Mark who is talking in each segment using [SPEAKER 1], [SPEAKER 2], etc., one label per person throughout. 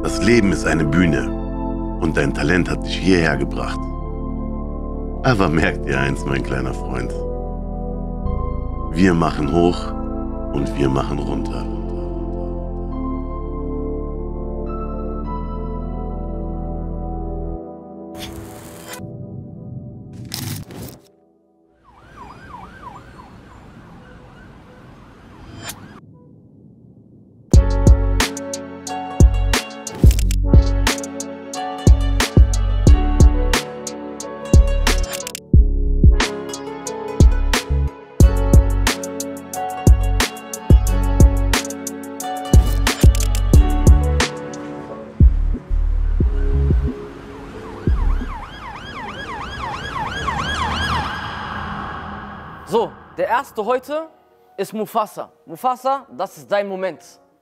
[SPEAKER 1] Das Leben ist eine Bühne und dein Talent hat dich hierher gebracht. Aber merk dir eins, mein kleiner Freund. Wir machen hoch und wir machen runter.
[SPEAKER 2] So, der erste heute ist Mufasa. Mufasa, das ist dein Moment.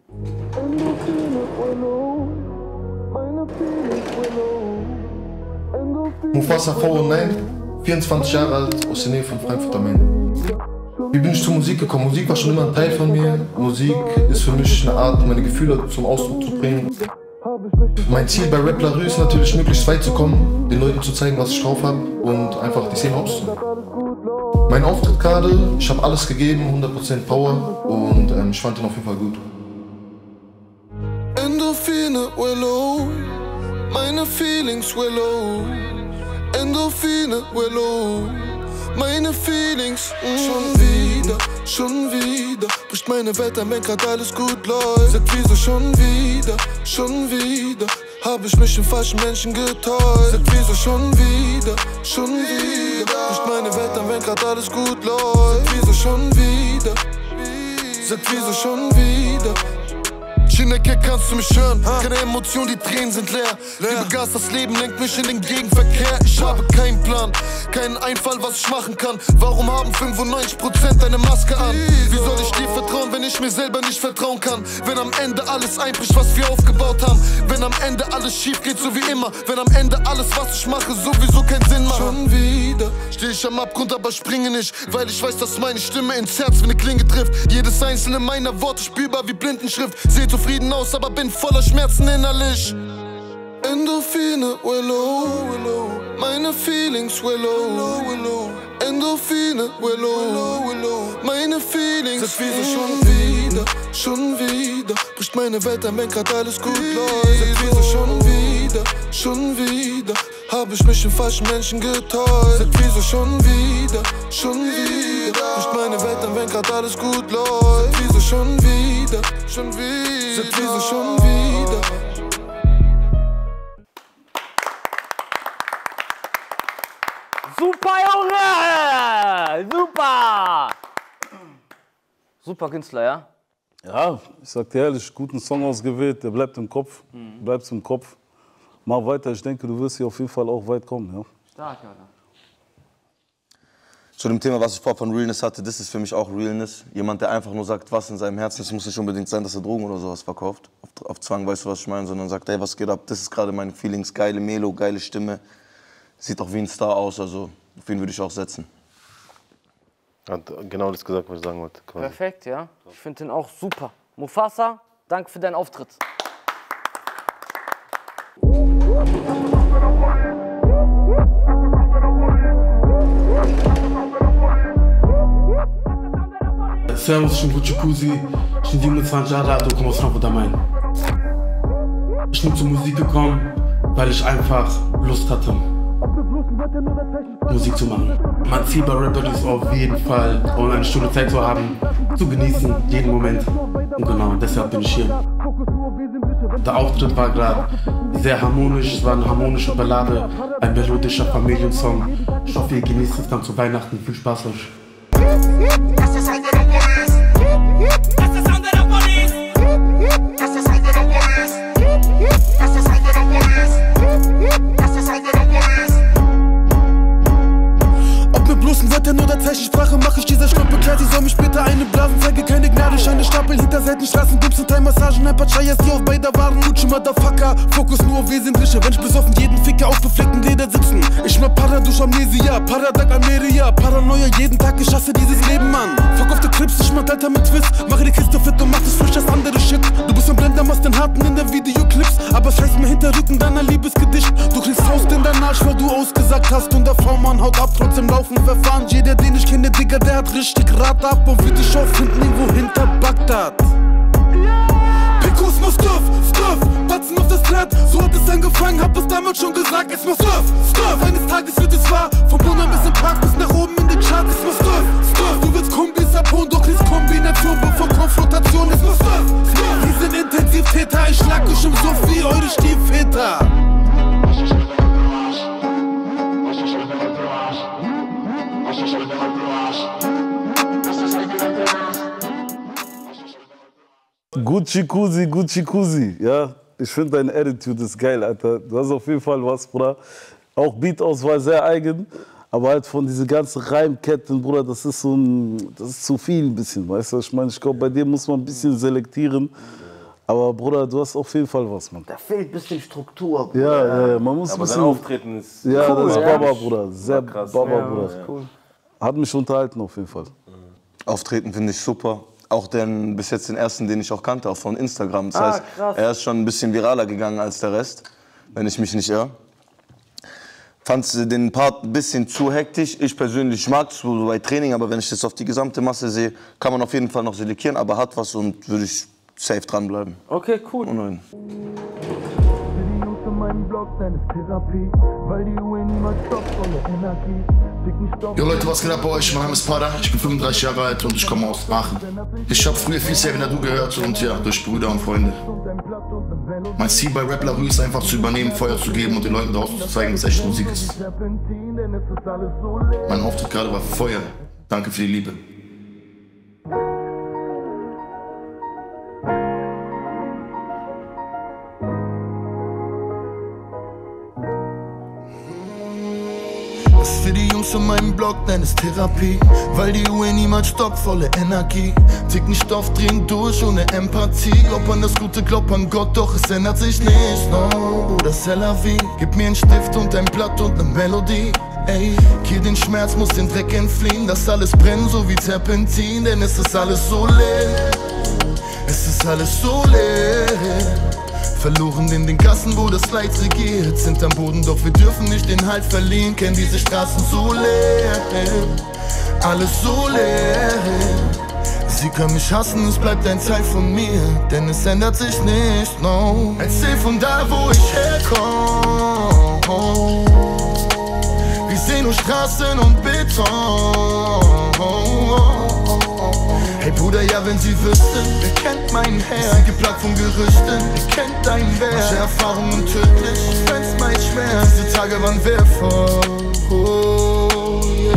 [SPEAKER 3] Mufasa V09, 24 Jahre alt, aus der Nähe von Frankfurt am Main. Wie bin ich zur Musik gekommen? Musik war schon immer ein Teil von mir. Musik ist für mich eine Art, meine Gefühle zum Ausdruck zu bringen. Mein Ziel bei Rap La Rue ist natürlich, möglichst weit zu kommen, den Leuten zu zeigen, was ich drauf habe und einfach die Szene auszunehmen. Mein Auftritt gerade, ich habe alles gegeben, 100% Power und ich fand ihn auf jeden Fall gut.
[SPEAKER 4] Endorphine, we're low, meine Feelings, we're low. Endorphine, we're low, meine Feelings. Schon wieder, bricht meine Welt ein, wenn grad alles gut läuft. Sag wieso schon wieder, hab ich mich in falschen Menschen getäuscht. Sag wieso schon wieder, bricht meine Welt ein, wenn grad alles gut läuft. Sag wieso schon wieder. Schinecke, kannst du mich hören? Keine Emotion, die Tränen sind leer. Liebe Gas, das Leben lenkt mich in den Gegenverkehr. Ich habe keinen Plan, keinen Einfall, was ich machen kann. Warum haben 95% eine Maske an? Wie soll ich dir vertrauen, wenn ich mir selber nicht vertrauen kann? Wenn am Ende alles einbricht, was wir aufgebaut haben. Wenn am Ende alles schief geht, so wie immer. Wenn am Ende alles, was ich mache, sowieso keinen Sinn macht. Schon wieder steh ich am Abgrund, aber springe nicht. Weil ich weiß, dass meine Stimme ins Herz wie eine Klinge trifft. Jedes einzelne meiner Worte spürbar wie Blindenschrift. Seht zufrieden aus, aber bin voller Schmerzen innerlich. Endorphine, we're low, meine Feelings, we're low. Endorphine, we're low, meine Feelings. Sag wieso schon wieder, bricht meine Welt ein, wenn grad alles gut läuft. Sag wieso schon wieder, hab ich mich in falschen Menschen getäuscht. Sag wieso schon wieder, bricht meine Welt ein, wenn grad alles gut läuft. Sag wieso schon wieder, sag wieso schon wieder.
[SPEAKER 2] Super, Junge! Super! Super Künstler, ja?
[SPEAKER 5] Ja, ich sag dir ehrlich, guten Song ausgewählt, der bleibt im Kopf, bleibst im Kopf. Mach weiter, ich denke, du wirst hier auf jeden Fall auch weit kommen, ja.
[SPEAKER 2] Stark, Alter.
[SPEAKER 6] Zu dem Thema, was ich vorher von Realness hatte, das ist für mich auch Realness. Jemand, der einfach nur sagt, was in seinem Herzen ist, muss nicht unbedingt sein, dass er Drogen oder sowas verkauft. Auf Zwang, weißt du, was ich meine, sondern sagt, hey, was geht ab, das ist gerade meine Feelings, geile Melo, geile Stimme. Sieht auch wie ein Star aus, also auf ihn würde ich auch setzen.
[SPEAKER 1] Hat genau das gesagt, was ich sagen wollte. Quasi.
[SPEAKER 2] Perfekt, ja. Ich finde den auch super. Mufasa, danke für deinen Auftritt.
[SPEAKER 7] Servus, ich bin Gucci Kusi, ich bin 27 Jahre alt und komme aus Frankfurt am Main. Ich bin zur Musik gekommen, weil ich einfach Lust hatte, Musik zu machen. Mein Ziel bei Rapper ist auf jeden Fall, um eine Stunde Zeit zu haben, zu genießen, jeden Moment. Und genau, deshalb bin ich hier. Der Auftritt war gerade sehr harmonisch, es war eine harmonische Ballade, ein melodischer Familiensong. Ich hoffe, ihr genießt es dann zu Weihnachten. Viel Spaß euch.
[SPEAKER 4] Sprache mach ich dieser Stadt beklärt, sie soll mich später eine Blasen, zeige keine Gnade, Scheine stapeln hinter Seitenstraßen, Gips und Thai-Massagen, ein paar Chayas, die auf beide
[SPEAKER 8] Bilder waren Gucci, Motherfucker. Fokus nur wesentliche, wenn ich besoffen jeden Ficker auf befleckten Leder sitzen. Ich mach Para durch Amnesia, Paradag Almeria. Paranoia jeden Tag, ich hasse dieses Leben, Mann. Fuck auf der Clips, ich mach Delta mit Twist. Mache die Kiste fit und mach das frisch als andere Shit. Du bist ein Blender, machst den Harten in der Videoclips. Aber scheiß mir hinter Rücken deiner Liebesgedicht. Du kriegst Faust in deinen Arsch, weil du ausgesagt hast. Und der V-Mann haut ab, trotzdem laufen verfahren. Jeder, den ich kenne, Digga, der hat richtig Rad ab. Und wird dich auffinden, irgendwo hinter Bagdad. Pikus muss Stuff, Batzen auf das Blatt. So hat es angefangen, hab es damals schon gesagt. Es muss Stuff, eines Tages wird es wahr. Vom Bonner bis im Park bis nach oben in den Charts. Es muss Stuff, du willst Kombis abholen, doch kriegst Kombination, bevor Konfrontation. Es muss Stuff, wir sind Intensivtäter. Ich schlag euch im Suff wie eure Stiefväter.
[SPEAKER 5] Gucci Kusi, ja. Ich finde deine Attitude ist geil, Alter. Du hast auf jeden Fall was, Bruder. Auch Beatauswahl sehr eigen, aber halt von diesen ganzen Reimketten, Bruder, das ist zu viel ein bisschen, weißt du? Ich meine, ich glaube, bei dir muss man ein bisschen selektieren. Aber Bruder, du hast auf jeden Fall was, Mann.
[SPEAKER 9] Da fehlt ein bisschen Struktur, Bruder.
[SPEAKER 5] Ja, man muss
[SPEAKER 10] aber
[SPEAKER 5] ein bisschen...
[SPEAKER 10] sein Auftreten ist
[SPEAKER 5] ja,
[SPEAKER 10] cool,
[SPEAKER 5] das ist
[SPEAKER 10] ja.
[SPEAKER 5] Baba, Bruder. Sehr
[SPEAKER 10] krass.
[SPEAKER 5] Baba,
[SPEAKER 10] Ja,
[SPEAKER 5] Bruder.
[SPEAKER 10] ist cool.
[SPEAKER 5] Hat mich unterhalten auf jeden Fall.
[SPEAKER 6] Auftreten finde ich super. Auch bis jetzt den ersten, den ich auch kannte, auch von Instagram. Das heißt,
[SPEAKER 2] krass.
[SPEAKER 6] er ist schon ein bisschen viraler gegangen als der Rest, wenn ich mich nicht irre. Fand den Part ein bisschen zu hektisch. Ich persönlich mag es so bei Training, aber wenn ich das auf die gesamte Masse sehe, kann man auf jeden Fall noch selektieren, aber hat was und würde ich safe dranbleiben.
[SPEAKER 2] Okay, cool.
[SPEAKER 6] Und
[SPEAKER 3] Jo Leute, was geht ab bei euch? Mein Name ist Pada, ich bin 35 Jahre alt und ich komme aus Aachen. Ich habe früher viel Saving Du gehört und ja, durch Brüder und Freunde. Mein Ziel bei Rap La Rue ist einfach zu übernehmen, Feuer zu geben und den Leuten draußen zu zeigen, was echte Musik ist. Mein Auftritt gerade war Feuer. Danke für die Liebe.
[SPEAKER 4] Für die Jungs in meinem Blog, nenn es Therapie. Weil die Uhr niemals stoppt, volle Energie. Ticken Stoff, drehen durch ohne Empathie. Glaub an das Gute, glaub an Gott, doch es ändert sich nicht. No, Bruder, c'est la vie. Gib mir einen Stift und ein Blatt und ne Melodie. Ey, kill den Schmerz, muss den Dreck entfliehen. Das alles brennt so wie Terpentin, denn es ist alles so leer. Es ist alles so leer. Verloren in den Gassen, wo das Leid regiert. Sind am Boden, doch wir dürfen nicht den Halt verlieren. Kennen diese Straßen so leer, alles so leer. Sie können mich hassen, es bleibt ein Teil von mir, denn es ändert sich nicht, no. Erzähl von da, wo ich herkomme. Wir sehen nur Straßen und Beton. Hey Bruder, ja wenn sie wüssten, wer kennt mein Herr? Sie geplagt von Gerüchten, wer kennt dein Wert? Manche Erfahrungen tödlich, ich fäll's meist schwer. Diese Tage waren wertvoll, oh, yeah.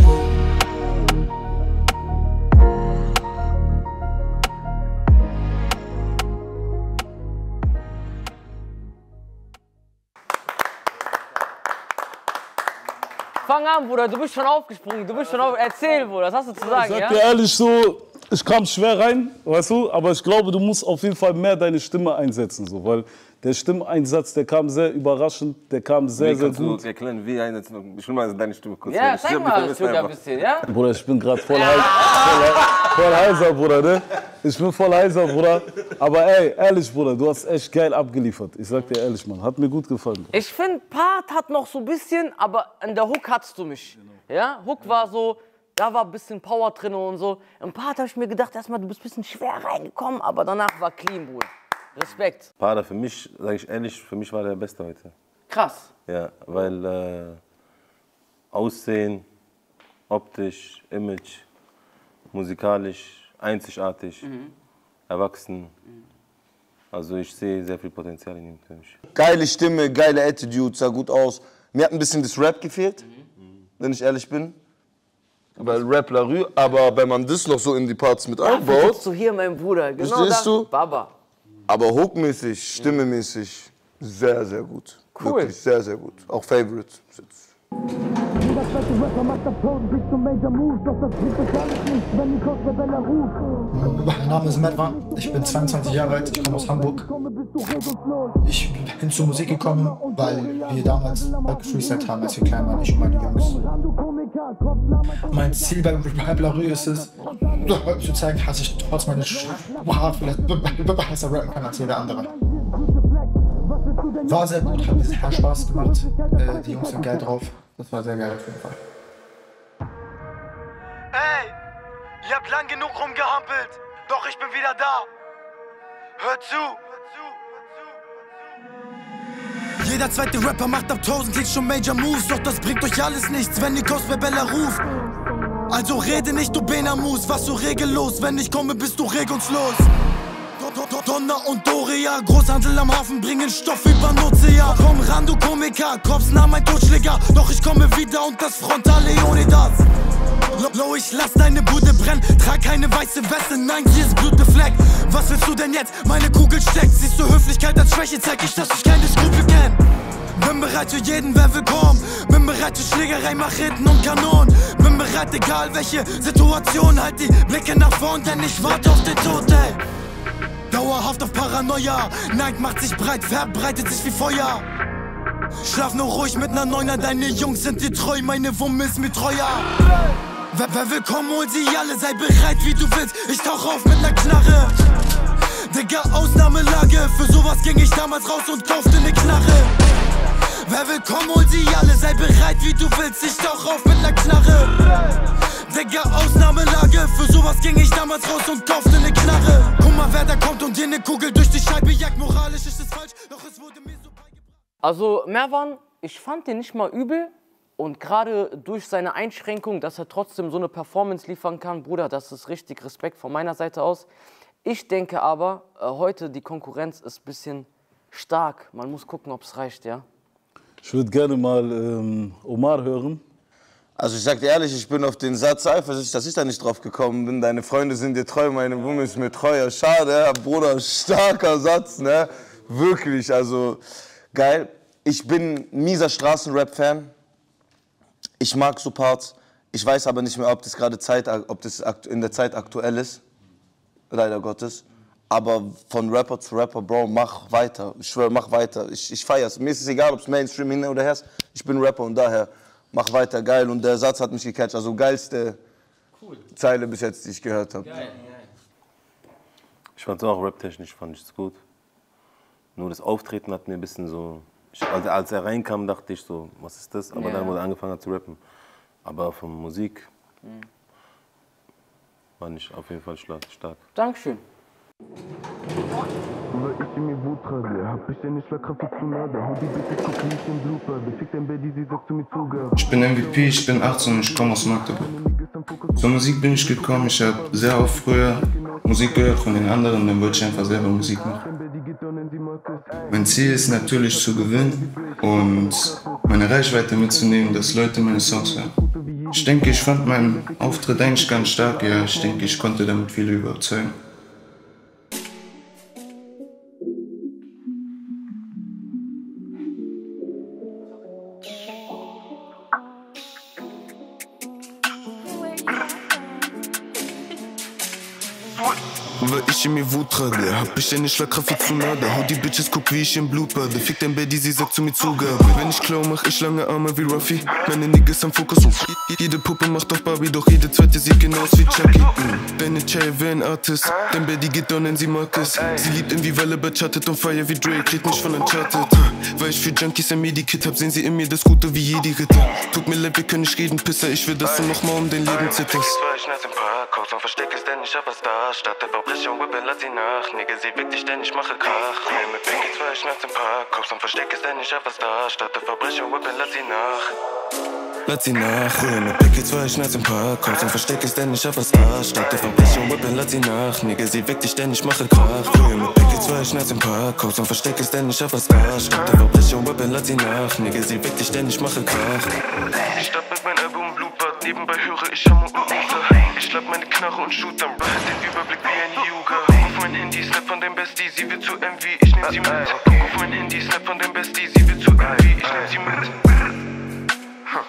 [SPEAKER 2] Fang an, Bruder, du bist schon aufgesprungen, erzähl, Bruder, was hast du zu sagen,
[SPEAKER 5] Ich
[SPEAKER 2] ja?
[SPEAKER 5] sag dir ehrlich so, ich kam schwer rein, weißt du, aber ich glaube, du musst auf jeden Fall mehr deine Stimme einsetzen, so, weil der Stimmeinsatz, der kam sehr überraschend, der kam sehr, sehr gut.
[SPEAKER 10] Kannst du erklären, wie einsetzen? Ich will mal deine Stimme kurz
[SPEAKER 2] Ja,
[SPEAKER 10] hören.
[SPEAKER 2] zeig mal das ein bisschen, ja?
[SPEAKER 5] Bruder, ich bin gerade voll heiser, Bruder, ne? Ich bin voll heiser, Bruder. Aber ey, ehrlich, Bruder, du hast echt geil abgeliefert. Ich sag dir ehrlich, Mann, hat mir gut gefallen. Bruder.
[SPEAKER 2] Ich finde, Part hat noch so ein bisschen, aber in der Hook hattest du mich. Ja, Hook war so, da war ein bisschen Power drin und so. Im Part habe ich mir gedacht, erstmal, du bist ein bisschen schwer reingekommen, aber danach war clean, Bruder. Respekt.
[SPEAKER 10] Pada, für mich, sag ich ehrlich, für mich war der Beste heute.
[SPEAKER 2] Krass.
[SPEAKER 10] Ja, weil Aussehen, optisch, Image, musikalisch, einzigartig, erwachsen. Also ich sehe sehr viel Potenzial in ihm für mich.
[SPEAKER 6] Geile Stimme, geile Attitude, sah gut aus. Mir hat ein bisschen das Rap gefehlt, wenn ich ehrlich bin. Weil Rap La Rue, aber wenn man das noch so in die Parts mit einbaut.
[SPEAKER 2] Bist du hier, mein Bruder? Genau
[SPEAKER 6] Verstehst
[SPEAKER 2] da,
[SPEAKER 6] du?
[SPEAKER 2] Baba.
[SPEAKER 6] Aber hookmäßig, stimmemäßig, sehr, sehr gut.
[SPEAKER 2] Cool.
[SPEAKER 6] Wirklich sehr, sehr gut. Auch Favorite.
[SPEAKER 3] Mein Name ist Medvan, ich bin 22 Jahre alt, ich komme aus Hamburg. Ich bin zur Musik gekommen, weil wir damals gefreestylt haben, als wir klein waren, ich und meine Jungs. Mein Ziel bei Rap La Rue ist es, zu zeigen, dass ich trotz meiner Haare vielleicht besser rappen kann als jeder andere. War sehr gut, hat sehr Spaß gemacht, die Jungs sind geil drauf, das war sehr geil auf jeden Fall.
[SPEAKER 11] Ey, ihr habt lang genug rumgehampelt, doch ich bin wieder da. Hört zu. Jeder zweite Rapper macht ab 1000 Klicks schon Major Moves, doch das bringt euch alles nichts, wenn Nikos Bella ruft. Also rede nicht, du Benamus, was so regellos, wenn ich komme, bist du regungslos. Donner und Doria, Großhandel am Hafen bringen Stoff über Nutzeja. Komm ran, du Komiker, Cops nah mein Totschläger, doch ich komme wieder und das Frontal Leonidas. Low, ich lass deine Bude brennen, trag keine weiße Weste, nein, hier ist blutbefleckt. Was willst du denn jetzt? Meine Kugel steckt, siehst du Höflichkeit als Schwäche, zeig ich, dass ich keine Skrupel kenn. Bin bereit für jeden, wer willkommen. Bin bereit für Schlägerei, Macheten und Kanonen. Bin bereit, egal welche Situation, halt die Blicke nach vorn, denn ich warte auf den Tod, ey. Dauerhaft auf Paranoia, Neid macht sich breit, verbreitet sich wie Feuer. Schlaf nur ruhig mit ner Neuner, deine Jungs sind dir treu, meine Wumme ist mir treuer. Wer will kommen, hol sie alle, sei bereit wie du willst, ich tauch auf mit ner Knarre. Digga, Ausnahmelage, für sowas ging ich damals raus und kaufte ne Knarre. Wer will kommen, hol sie alle, sei bereit wie du willst, ich tauch auf mit ner Knarre. Digga, Ausnahmelage, für sowas ging ich damals raus und kaufte ne Knarre. Guck mal, wer da kommt und dir ne Kugel durch die Scheibe jagt, moralisch ist es falsch, doch es wurde mir so beigebracht.
[SPEAKER 2] Also Mervan, ich fand den nicht mal übel und gerade durch seine Einschränkung, dass er trotzdem so eine Performance liefern kann, Bruder, das ist richtig Respekt von meiner Seite aus. Ich denke aber, heute die Konkurrenz ist ein bisschen stark. Man muss gucken, ob es reicht, ja?
[SPEAKER 5] Ich würde gerne mal Omar hören.
[SPEAKER 6] Also ich sag dir ehrlich, ich bin auf den Satz eifersüchtig, dass ich da nicht drauf gekommen bin. Deine Freunde sind dir treu, meine Wumme ist mir treuer. Schade, Bruder, starker Satz, ne? Wirklich, also geil. Ich bin mieser Straßenrap-Fan. Ich mag so Parts. Ich weiß aber nicht mehr, ob das gerade in der Zeit aktuell ist. Leider Gottes. Aber von Rapper zu Rapper, Bro, mach weiter. Ich schwöre, mach weiter. Ich feier's. Mir ist es egal, ob es Mainstream hin oder her ist. Ich bin Rapper und daher mach weiter, geil. Und der Satz hat mich gecatcht. Also geilste Zeile bis jetzt, die ich gehört habe.
[SPEAKER 10] Ich fand's auch raptechnisch, fand ich's gut. Nur das Auftreten hat mir ein bisschen so... Als er reinkam, dachte ich so, was ist das? Aber dann, wo er angefangen hat zu rappen. Aber von Musik war nicht auf jeden Fall stark.
[SPEAKER 2] Dankeschön.
[SPEAKER 3] Ich bin MVP, ich bin 18 und ich komme aus Magdeburg. Zur Musik bin ich gekommen, ich habe sehr oft früher Musik gehört von den anderen, dann wollte ich einfach selber Musik machen. Mein Ziel ist natürlich zu gewinnen und meine Reichweite mitzunehmen, dass Leute meine Songs hören. Ich denke, ich fand meinen Auftritt eigentlich ganz stark, ja, ich denke, ich konnte damit viele überzeugen.
[SPEAKER 4] Weil ich in mir Wut trage, hab ich eine Schlagkraft wie Tsunade. Hau die Bitches, guck wie ich im Blut bade. Fick dein Baby, sie sagt zu mir Zugabe. Wenn ich klau, mach ich lange Arme wie Ruffy. Meine Niggas am Fokus und jede Puppe macht auf Barbie, doch jede zweite sieht genau aus wie Chucky. Deine Chai wär ein Artist, dein Baby geht down, denn sie mag es. Sie liebt irgendwie Welle, chattet und Fire wie Drake, redet nicht von Uncharted. Weil ich für Junkies ein Medikit hab, sehen sie in mir das Gute wie jedi Ritter. Tut mir leid, wir können nicht reden, Pisser, ich will, dass du nochmal um dein Leben zitterst. Und versteck es, denn ich hab was da. Statt der Verbrechen, Whippen, lass sie nach. Nigga, sie weckt dich, denn ich mache Krach. Nee, mit Pinky 2, ich nachts im Park. Kommst und versteck es, denn ich hab was da. Statt der Verbrechen, Whippen, lass sie nach. Lass sie nach, Ruhe mit Pinky 2, ich nachts im Park. Kommst und versteck es, denn ich hab was da. Statt der Verbrechen, Whippen, lass sie nach. Nigga, sie weckt dich, denn ich mache Krach. Ruhe mit Pinky 2, ich nachts im Park. Kommst und versteck es, denn ich hab was da. Statt der Verbrechen, Whippen, lass sie nach. Nigga, sie weckt dich, denn ich mache Krach. Ich stopp mit meinem Album Bluebird. Nebenbei höre ich Hammer und Ufer. Ich schlag meine Knarre und shoot am Brett, den Überblick wie ein Yuga. Guck auf mein Handy, Snap von dem Bestie, sie wird zu MV, ich nehm sie mit. Guck auf mein Handy, Snap von dem Bestie, sie wird zu MV, ich nehm sie mit.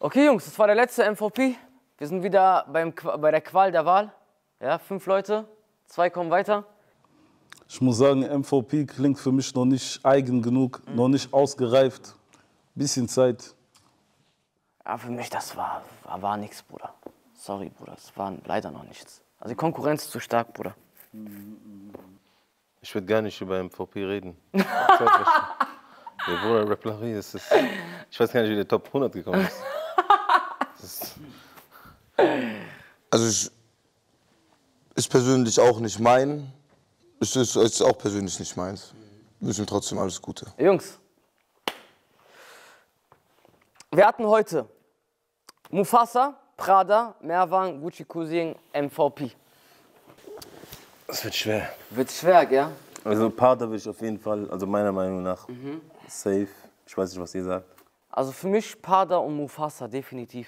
[SPEAKER 2] Okay, Jungs, das war der letzte MVP. Wir sind wieder bei der Qual der Wahl. Ja, 5 Leute, 2 kommen weiter.
[SPEAKER 5] Ich muss sagen, MVP klingt für mich noch nicht eigen genug, noch nicht ausgereift. Bisschen Zeit.
[SPEAKER 2] Ja, für mich, das war nichts, Bruder. Sorry, Bruder, das war leider noch nichts. Also die Konkurrenz ist zu stark, Bruder.
[SPEAKER 10] Ich würde gar nicht über MVP reden. Der Bruder Rap-Larry, das ist... Ich weiß gar nicht, wie der Top 100 gekommen ist.
[SPEAKER 6] Also ist persönlich auch nicht mein. Ist auch persönlich nicht meins. Wir wünschen trotzdem alles Gute.
[SPEAKER 2] Jungs, wir hatten heute Mufasa, Prada, Merwan, Gucci Cousin, MVP.
[SPEAKER 10] Das wird schwer.
[SPEAKER 2] Wird schwer, gell?
[SPEAKER 10] Also Prada will ich auf jeden Fall, also meiner Meinung nach, safe. Ich weiß nicht, was ihr sagt.
[SPEAKER 2] Also für mich Prada und Mufasa, definitiv.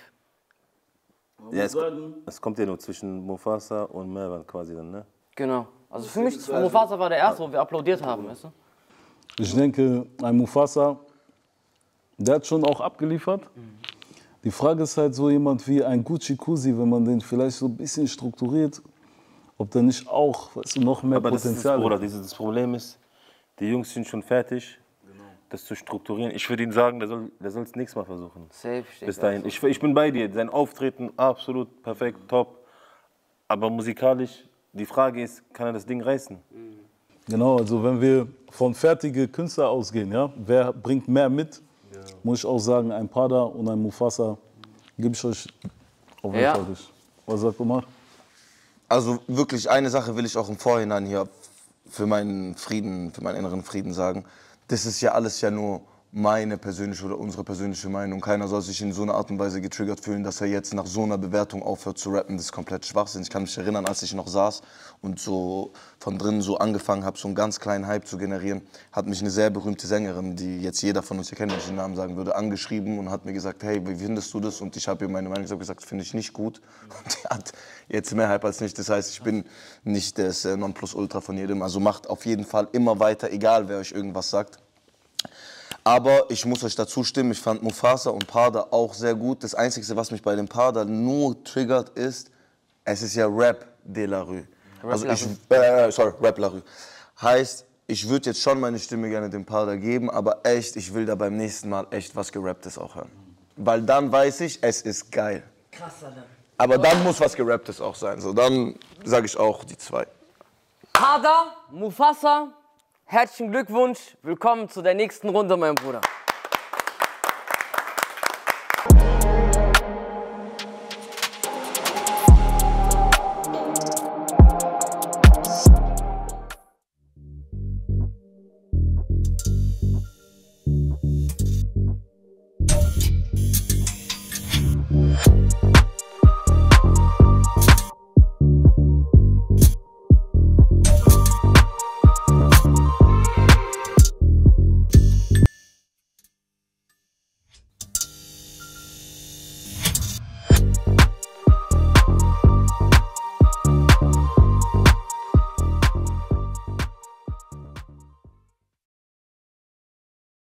[SPEAKER 10] Ja, es kommt ja nur zwischen Mufasa und Merwan quasi dann, ne?
[SPEAKER 2] Genau. Also für mich, Mufasa war der erste, wo wir applaudiert haben, weißt du?
[SPEAKER 5] Ich denke, ein Mufasa, der hat schon auch abgeliefert. Die Frage ist halt so jemand wie ein Gucci Cousin, wenn man den vielleicht so ein bisschen strukturiert, ob der nicht auch, weißt du, noch mehr
[SPEAKER 10] aber
[SPEAKER 5] Potenzial hat.
[SPEAKER 10] Das Problem ist, die Jungs sind schon fertig, das zu strukturieren. Ich würde ihm sagen, der soll es nächstes Mal versuchen.
[SPEAKER 2] Safe,
[SPEAKER 10] bis dahin. Ich bin bei dir. Sein Auftreten absolut perfekt, top. Aber musikalisch, die Frage ist, kann er das Ding reißen?
[SPEAKER 5] Genau, also wenn wir von fertigen Künstlern ausgehen, ja, wer bringt mehr mit, muss ich auch sagen, ein Prada und ein Mufasa gebe ich euch auf jeden Fall durch. Was sagt Omar?
[SPEAKER 6] Also wirklich eine Sache will ich auch im Vorhinein hier für meinen Frieden, für meinen inneren Frieden sagen. Das ist ja alles ja nur meine persönliche oder unsere persönliche Meinung. Keiner soll sich in so einer Art und Weise getriggert fühlen, dass er jetzt nach so einer Bewertung aufhört zu rappen. Das ist komplett Schwachsinn. Ich kann mich erinnern, als ich noch saß und so von drinnen so angefangen habe, so einen ganz kleinen Hype zu generieren, hat mich eine sehr berühmte Sängerin, die jetzt jeder von uns hier kennt, wenn ich den Namen sagen würde, angeschrieben und hat mir gesagt, hey, wie findest du das? Und ich habe ihr meine Meinung gesagt, finde ich nicht gut. Und die hat jetzt mehr Hype als nicht. Das heißt, ich bin nicht das Nonplusultra von jedem. Also macht auf jeden Fall immer weiter, egal wer euch irgendwas sagt. Aber ich muss euch dazu stimmen, ich fand Mufasa und Prada auch sehr gut. Das Einzige, was mich bei dem Prada nur triggert, ist, es ist ja Rap de la Rue. Also Rap la Rue. Heißt, ich würde jetzt schon meine Stimme gerne dem Prada geben, aber echt, ich will da beim nächsten Mal echt was Gerapptes auch hören. Weil dann weiß ich, es ist geil.
[SPEAKER 2] Krass, Alter.
[SPEAKER 6] Aber dann muss was Gerapptes auch sein. So, dann sage ich auch die 2.
[SPEAKER 2] Prada, Mufasa, herzlichen Glückwunsch. Willkommen zu der nächsten Runde, mein Bruder.